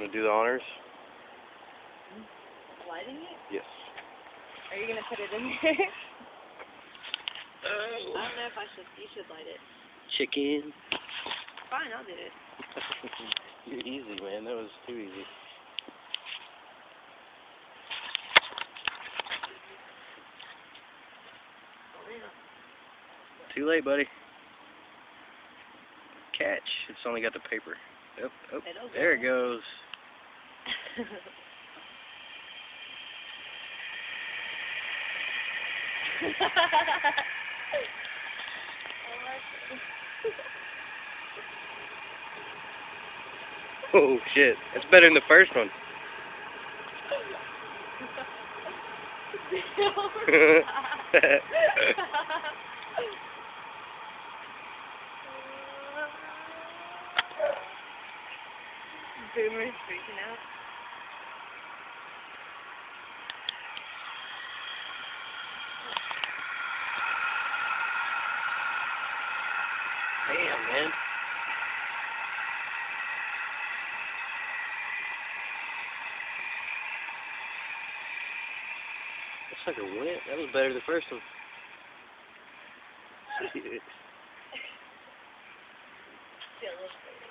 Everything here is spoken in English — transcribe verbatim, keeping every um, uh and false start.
to do the honors? Lighting it? Yes. Are you gonna put it in there? Oh. I don't know if I should. You should light it. Chicken. Fine, I'll do it. You're easy, man. That was too easy. Oh, yeah. Too late, buddy. Catch. It's only got the paper. Oh, oh. There it goes. Oh shit, that's better than the first one. Boomer's freaking out. Damn, man. That sucker went. That was better than the first one. Shit. Feel it.